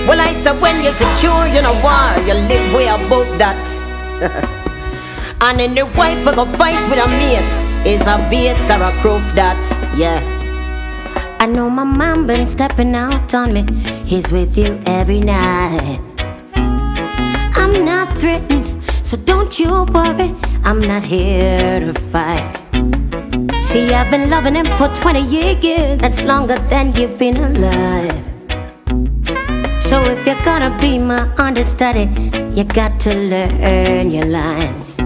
Well, I said when you're secure, you know why you live way above that. And then the wife will go fight with a mate is a bait or a proof that, yeah. I know my man been stepping out on me. He's with you every night. I'm not threatened, so don't you worry. I'm not here to fight. See, I've been loving him for 20 years. That's longer than you've been alive. So if you're gonna be my understudy, you got to learn your lines.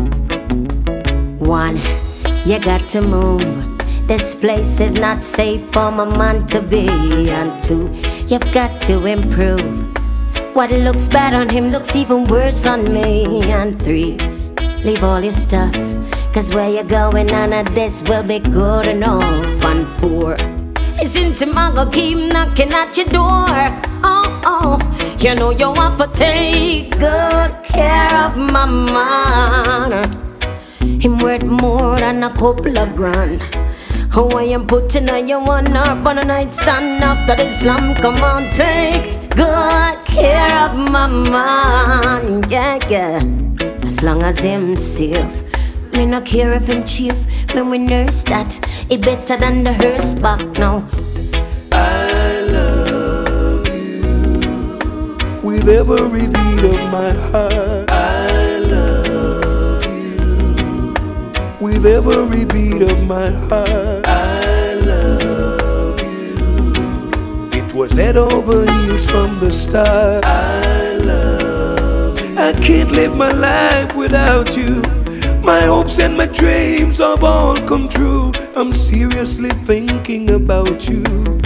1, you got to move. This place is not safe for my man to be. And 2, you've got to improve. What looks bad on him looks even worse on me. And 3, leave all your stuff, cause where you're going on at this will be good enough. And 4, since him I go keep knocking at your door. Oh, you know you want to take good care of my man. Him worth more than a couple of grand. How I am putting on your one up on a nightstand after the slam. Come on, take good care of my man. Yeah, yeah. As long as him safe, me not care if him chief. When we nurse that, it better than the hearse back now. I love you with every beat of my heart. I love you with every beat of my heart. I love you. It was head over heels from the start. I love you. I can't live my life without you. My hopes and my dreams have all come true. I'm seriously thinking about you.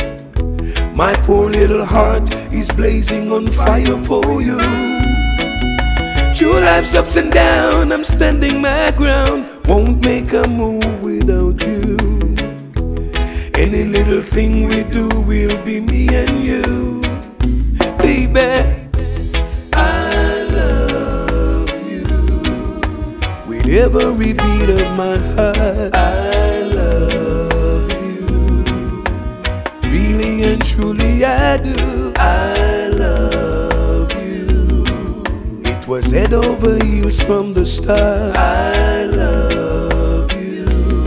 My poor little heart is blazing on fire for you. Through life's ups and downs, I'm standing my ground. Won't make a move without you. Any little thing we do will be me and you. Baby, every beat of my heart. I love you, really and truly I do. I love you. It was head over heels from the start. I love you.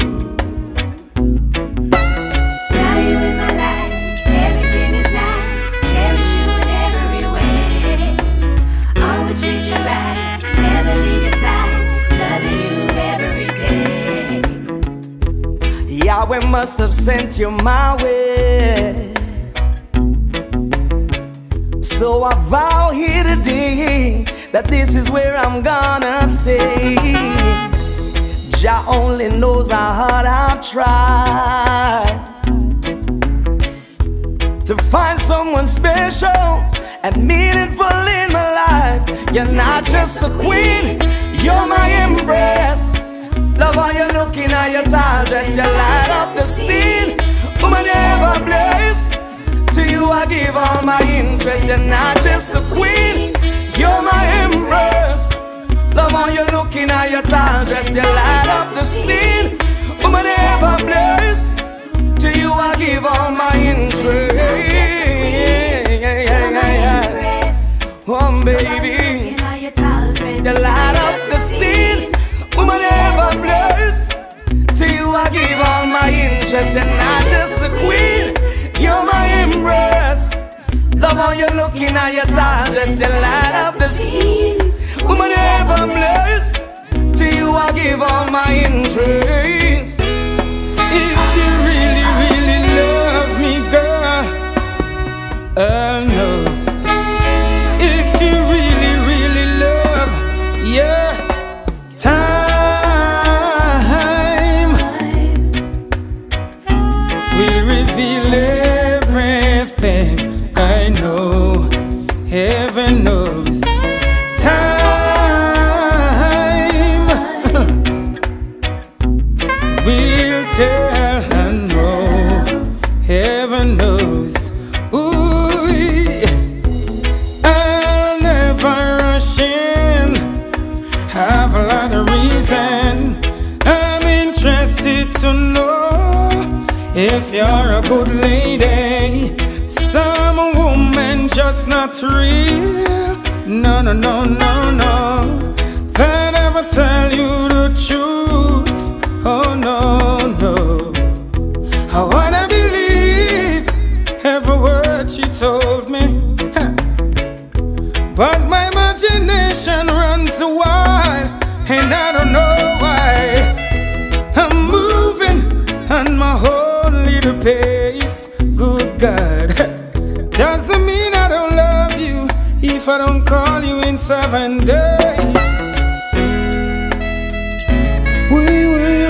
Now you in my life, everything is nice. Cherish you in every way. Always treat you right, never leave your side. Yahweh must have sent you my way. So I vow here today that this is where I'm gonna stay. Jah only knows how hard I've tried to find someone special and meaningful in my life. You're not just a queen, you're my embrace. Love how you looking at your tall dress. You light up the scene. Woman, ever blessed. To you I give all my interest. You're not just a queen, you're my embrace. Love how you looking at your tall dress. You light up the scene. Woman, ever blessed. To you I give all my interest. Oh baby, you light up the scene. Woman ever blessed. To you I give all my interest. You're not just a queen, you're my embrace. Love how you're looking at your tall dress. You light up the scene. Woman ever blessed. To you I give all my interest. If you really, really love me, girl, I'll know. If you really, really love, yeah, time will reveal everything. I know, heaven knows. Time will tell. I know, heaven knows. Ooh, I'll never rush in. Have a lot of reason. I'm interested to know if you're a good lady. Some woman just not real. No, no, no, no, no. They never tell you the truth. Oh, no, no. I wanna believe every word she told me. But my imagination runs wild, and I don't know why. I'm moving on my own little pace. Good God, doesn't mean I don't love you if I don't call you in 7 days. We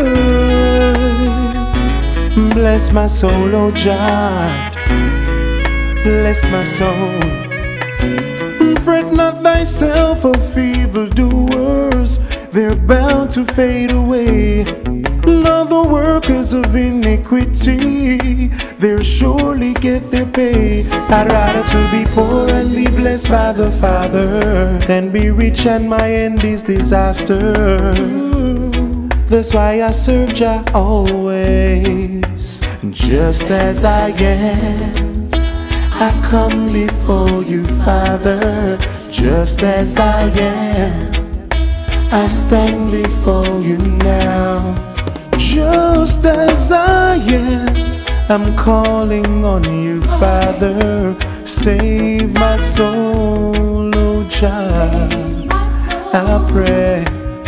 will bless my soul, oh Jah. Bless my soul. Fret not thyself of evildoers, they're bound to fade away. Not the workers of iniquity, they'll surely get their pay. I'd rather to be poor and be blessed by the Father than be rich and my end is disaster. That's why I serve Jah always, just as I am. I come before you, Father, just as I am. I stand before you now, just as I am. I'm calling on you, Father. Save my soul, oh Jah. I pray,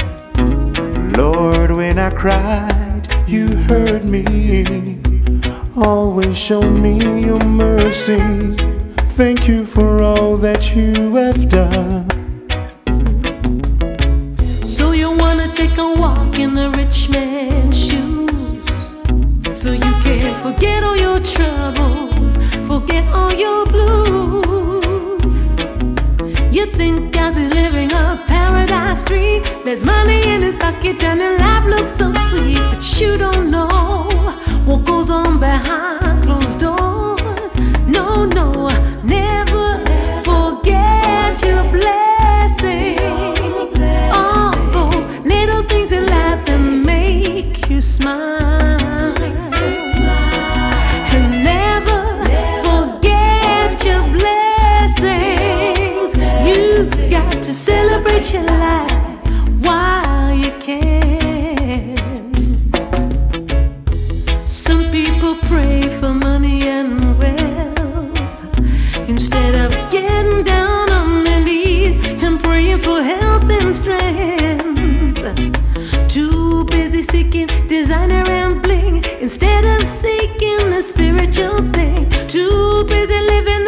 Lord, when I cried, you heard me. Always show me your mercy. Thank you for all that you have done. So you wanna take a walk in the rich man's shoes, so you can forget all your troubles, forget all your blues. You think God is living a paradise dream. There's money in his pocket and his life looks so sweet, but you don't know what goes on behind closed doors. No, no, never forget your blessing. All those little things in life that make you smile. And never forget your blessings. You've got to celebrate your life while you can. Some people pray for money and wealth instead of getting down on their knees and praying for health and strength. Too busy seeking designer and bling instead of seeking the spiritual thing. Too busy living